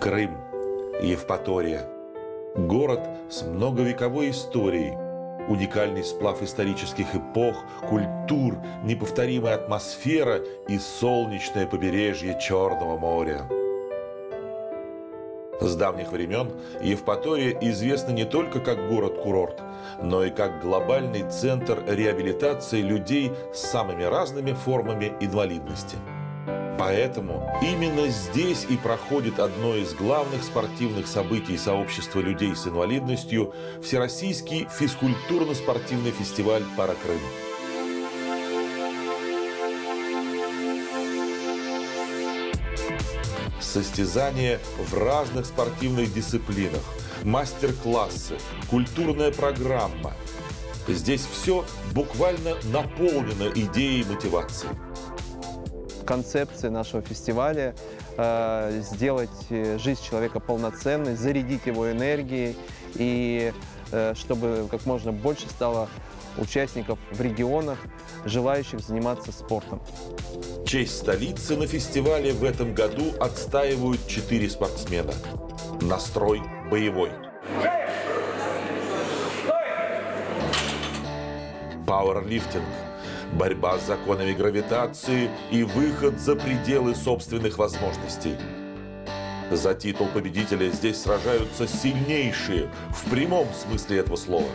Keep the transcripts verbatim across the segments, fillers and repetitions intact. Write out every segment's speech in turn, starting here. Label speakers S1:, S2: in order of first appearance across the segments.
S1: Крым, Евпатория. Город с многовековой историей. Уникальный сплав исторических эпох, культур, неповторимая атмосфера и солнечное побережье Черного моря. С давних времен Евпатория известна не только как город-курорт, но и как глобальный центр реабилитации людей с самыми разными формами инвалидности. Поэтому именно здесь и проходит одно из главных спортивных событий сообщества людей с инвалидностью – Всероссийский физкультурно-спортивный фестиваль «Паракрым». Состязания в разных спортивных дисциплинах, мастер-классы, культурная программа. Здесь все буквально наполнено идеей мотивации.
S2: Концепция нашего фестиваля э, – сделать жизнь человека полноценной, зарядить его энергией, и э, чтобы как можно больше стало участников в регионах, желающих заниматься спортом.
S1: Честь столицы на фестивале в этом году отстаивают четыре спортсмена. Настрой боевой. Пауэрлифтинг. Борьба с законами гравитации и выход за пределы собственных возможностей. За титул победителя здесь сражаются сильнейшие, в прямом смысле этого слова.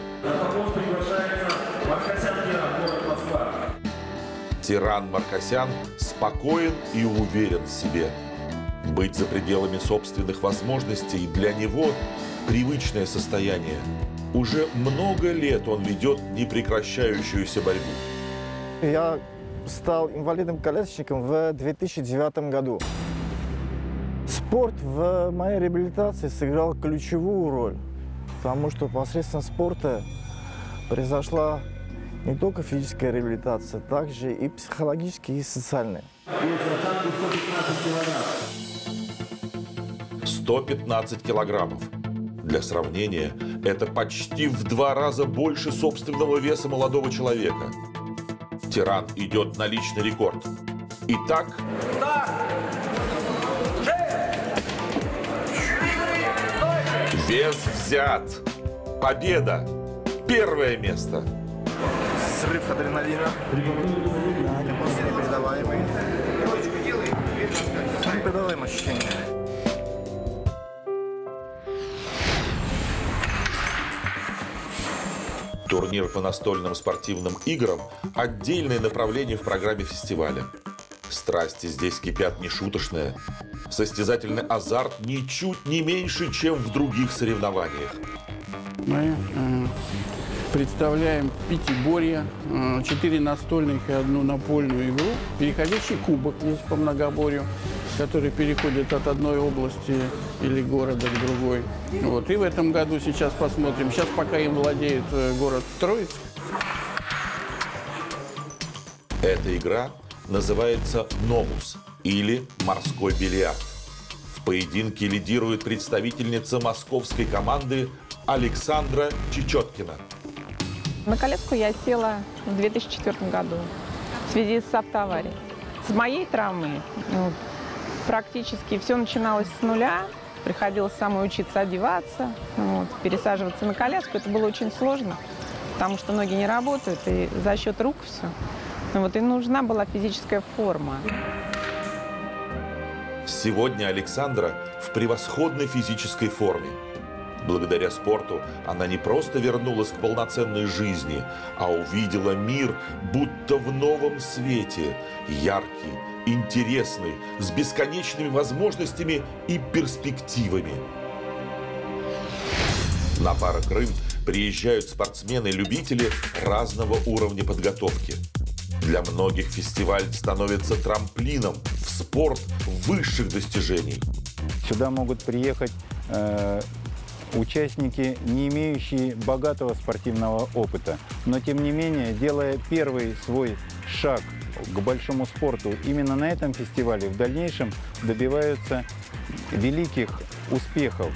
S1: Тиран Маркосян спокоен и уверен в себе. Быть за пределами собственных возможностей для него – привычное состояние. Уже много лет он ведет непрекращающуюся борьбу.
S3: Я стал инвалидом-колясочником в две тысячи девятом году. Спорт в моей реабилитации сыграл ключевую роль, потому что посредством спорта произошла не только физическая реабилитация, также и психологическая, и социальная.
S1: сто пятнадцать килограммов. Для сравнения, это почти в два раза больше собственного веса молодого человека. Тиран идет на личный рекорд. Итак... Вес взят. Победа. Первое место.
S3: Срыв адреналина. Эмоции непередаваемые. Непередаваемые ощущения.
S1: Турнир по настольным спортивным играм – отдельное направление в программе фестиваля. Страсти здесь кипят нешуточные. Состязательный азарт ничуть не меньше, чем в других соревнованиях.
S4: Мы э, представляем пятиборье, э, четыре настольных и одну напольную игру. Переходящий кубок есть по многоборью, который переходит от одной области или города к другой. Вот. И в этом году сейчас посмотрим. Сейчас пока им владеет город Троицк.
S1: Эта игра называется «Номус» или «Морской бильярд». В поединке лидирует представительница московской команды Александра Чечеткина.
S5: На коляску я села в две тысячи четвёртом году в связи с автоаварией. С моей травмой ну, практически все начиналось с нуля. Приходилось самой учиться одеваться, вот, пересаживаться на коляску. Это было очень сложно, потому что ноги не работают, и за счет рук все. Вот, и нужна была физическая форма.
S1: Сегодня Александра в превосходной физической форме. Благодаря спорту она не просто вернулась к полноценной жизни, а увидела мир будто в новом свете, яркий, интересный, с бесконечными возможностями и перспективами. На Паракрым приезжают спортсмены-любители разного уровня подготовки. Для многих фестиваль становится трамплином в спорт высших достижений.
S6: Сюда могут приехать э, участники, не имеющие богатого спортивного опыта, но тем не менее, делая первый свой шаг к большому спорту, именно на этом фестивале в дальнейшем добиваются великих успехов.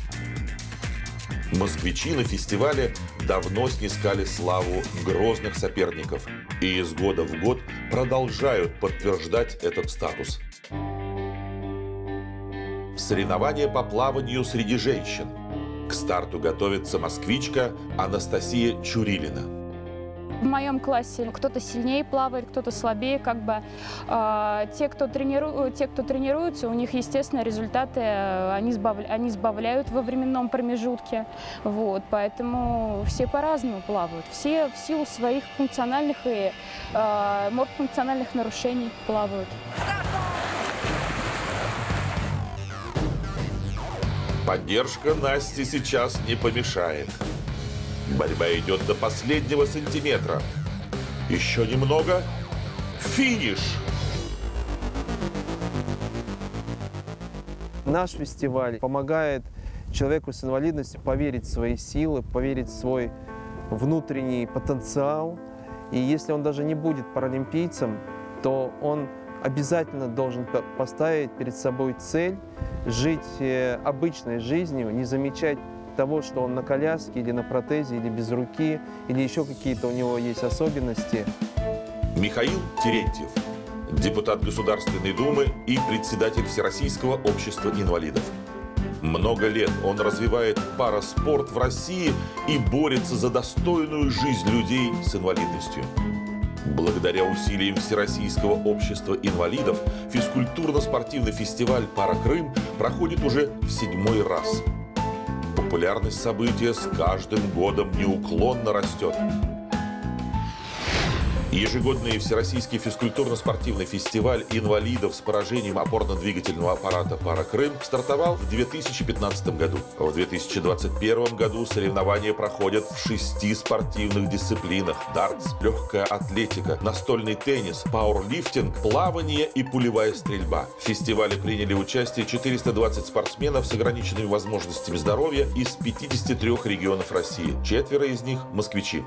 S1: Москвичи на фестивале давно снискали славу грозных соперников и из года в год продолжают подтверждать этот статус. Соревнования по плаванию среди женщин. К старту готовится москвичка Анастасия Чурилина.
S7: В моем классе кто-то сильнее плавает, кто-то слабее. Как бы, э, те, кто трениру... те, кто тренируются, у них, естественно, результаты э, они, сбав... они сбавляют во временном промежутке. Вот, поэтому все по-разному плавают. Все в силу своих функциональных и э, морфофункциональных нарушений плавают.
S1: Поддержка Насти сейчас не помешает. Борьба идет до последнего сантиметра. Еще немного. Финиш!
S2: Наш фестиваль помогает человеку с инвалидностью поверить в свои силы, поверить в свой внутренний потенциал. И если он даже не будет паралимпийцем, то он обязательно должен поставить перед собой цель жить обычной жизнью, не замечать того, что он на коляске или на протезе, или без руки, или еще какие-то у него есть особенности.
S1: Михаил Терентьев, депутат Государственной Думы и председатель Всероссийского общества инвалидов. Много лет он развивает параспорт в России и борется за достойную жизнь людей с инвалидностью. Благодаря усилиям Всероссийского общества инвалидов физкультурно-спортивный фестиваль «Пара-Крым» проходит уже в седьмой раз. Популярность события с каждым годом неуклонно растет. Ежегодный Всероссийский физкультурно-спортивный фестиваль инвалидов с поражением опорно-двигательного аппарата «Пара-Крым» стартовал в две тысячи пятнадцатом году. В две тысячи двадцать первом году соревнования проходят в шести спортивных дисциплинах: дартс, легкая атлетика, настольный теннис, пауэрлифтинг, плавание и пулевая стрельба. В фестивале приняли участие четыреста двадцать спортсменов с ограниченными возможностями здоровья из пятидесяти трёх регионов России. Четверо из них – москвичи.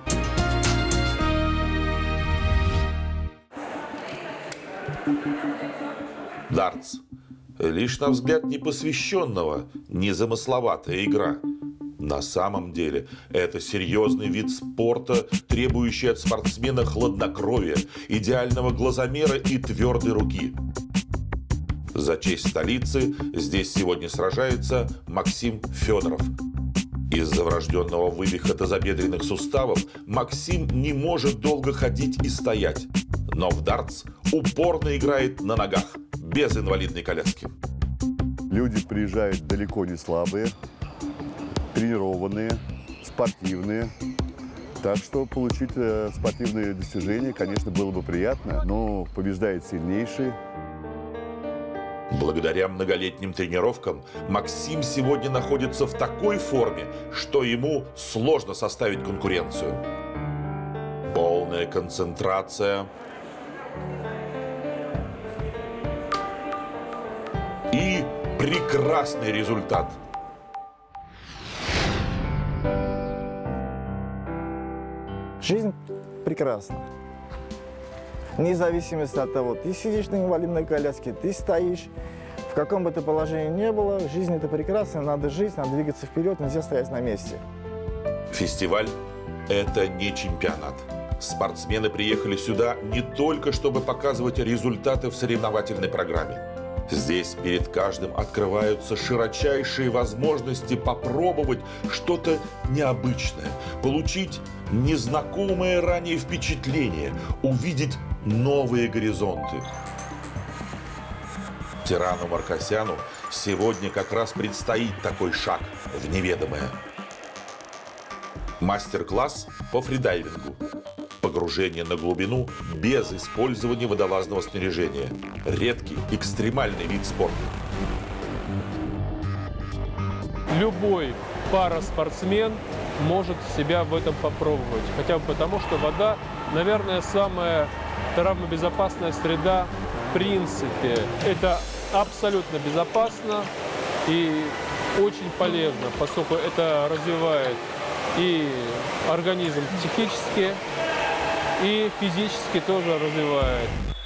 S1: Дартс. Лишь на взгляд непосвященного незамысловатая игра. На самом деле это серьезный вид спорта, требующий от спортсмена хладнокровия, идеального глазомера и твердой руки. За честь столицы здесь сегодня сражается Максим Федоров. Из-за врожденного вывиха тазобедренных суставов Максим не может долго ходить и стоять. Но в дартс упорно играет на ногах, без инвалидной коляски.
S8: Люди приезжают далеко не слабые, тренированные, спортивные. Так что получить спортивные достижения, конечно, было бы приятно, но побеждает сильнейший.
S1: Благодаря многолетним тренировкам Максим сегодня находится в такой форме, что ему сложно составить конкуренцию. Полная концентрация. И прекрасный результат.
S3: Жизнь прекрасна. Вне зависимости от того, ты сидишь на инвалидной коляске, ты стоишь, в каком бы ты положении ни было, жизнь это прекрасно, надо жить, надо двигаться вперед, нельзя стоять на месте.
S1: Фестиваль – это не чемпионат. Спортсмены приехали сюда не только, чтобы показывать результаты в соревновательной программе. Здесь перед каждым открываются широчайшие возможности попробовать что-то необычное, получить незнакомые ранее впечатления, увидеть новые горизонты. Тирану Маркосяну сегодня как раз предстоит такой шаг в неведомое. Мастер-класс по фридайвингу. Погружение на глубину без использования водолазного снаряжения. Редкий, экстремальный вид спорта.
S9: Любой параспортсмен может себя в этом попробовать. Хотя бы потому, что вода, наверное, самая травмобезопасная среда в принципе. Это абсолютно безопасно и очень полезно, поскольку это развивает и организм психически, и физически тоже развивает.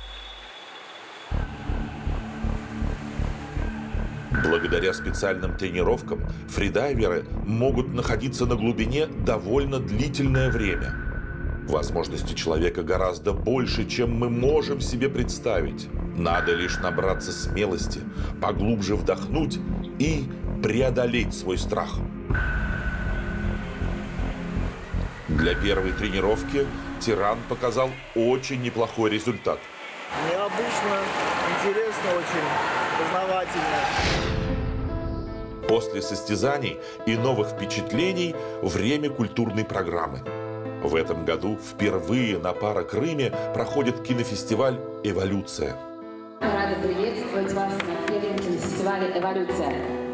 S1: Благодаря специальным тренировкам фридайверы могут находиться на глубине довольно длительное время. Возможности человека гораздо больше, чем мы можем себе представить. Надо лишь набраться смелости, поглубже вдохнуть и преодолеть свой страх. Для первой тренировки Тиран показал очень неплохой результат.
S3: Необычно, интересно очень, познавательно.
S1: После состязаний и новых впечатлений время культурной программы. В этом году впервые на Паракрыме проходит кинофестиваль «Эволюция».
S10: Мы рады приветствовать вас на первом кинофестивале «Эволюция».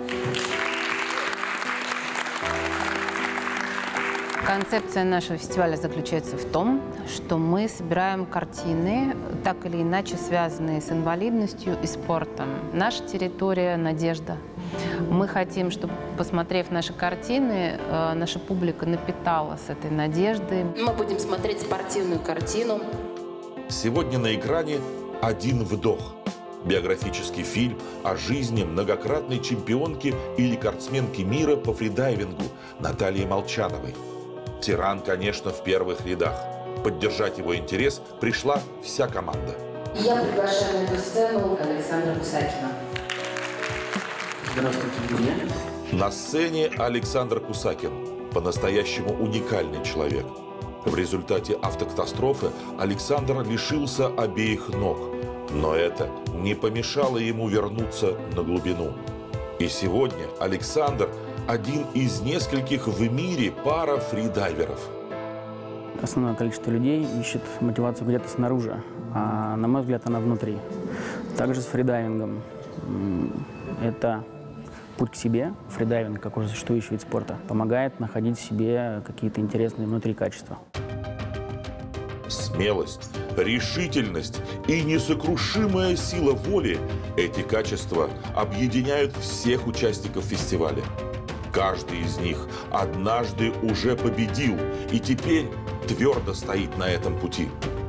S11: Концепция нашего фестиваля заключается в том, что мы собираем картины, так или иначе связанные с инвалидностью и спортом. Наша территория – надежда. Мы хотим, чтобы, посмотрев наши картины, наша публика напиталась этой надеждой.
S10: Мы будем смотреть спортивную картину.
S1: Сегодня на экране «Один вдох». Биографический фильм о жизни многократной чемпионки и рекордсменки мира по фридайвингу Натальи Молчановой. Тиран, конечно, в первых рядах. Поддержать его интерес пришла вся команда.
S10: Я приглашаю на эту сцену Александра Кусакина.
S12: Здравствуйте, друзья.
S1: На сцене Александр Кусакин. По-настоящему уникальный человек. В результате автокатастрофы Александр лишился обеих ног. Но это не помешало ему вернуться на глубину. И сегодня Александр – один из нескольких в мире пара-фридайверов.
S12: Основное количество людей ищет мотивацию где-то снаружи, а на мой взгляд, она внутри. Также с фридайвингом. Это путь к себе. Фридайвинг, как уже существующий вид спорта, помогает находить в себе какие-то интересные внутри качества.
S1: Смелость, решительность и несокрушимая сила воли – эти качества объединяют всех участников фестиваля. Каждый из них однажды уже победил и теперь твердо стоит на этом пути.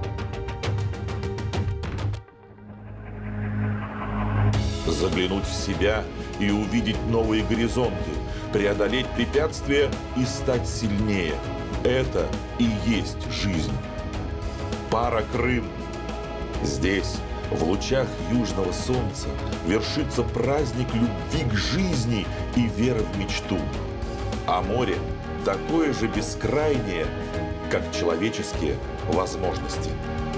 S1: Заглянуть в себя и увидеть новые горизонты, преодолеть препятствия и стать сильнее – это и есть жизнь. Паракрым. Здесь, в лучах южного солнца, вершится праздник любви к жизни и веры в мечту. А море такое же бескрайнее, как человеческие возможности.